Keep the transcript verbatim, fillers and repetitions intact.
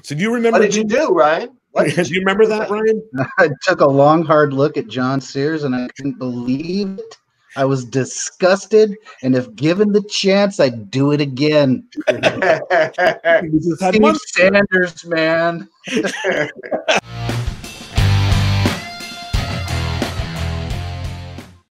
right. So do you remember? What did you do, Ryan? What do you remember that, Ryan? I took a long, hard look at John Sears, and I couldn't believe it. I was disgusted, and if given the chance, I'd do it again. You just had Steve Muntz. Sanders, man.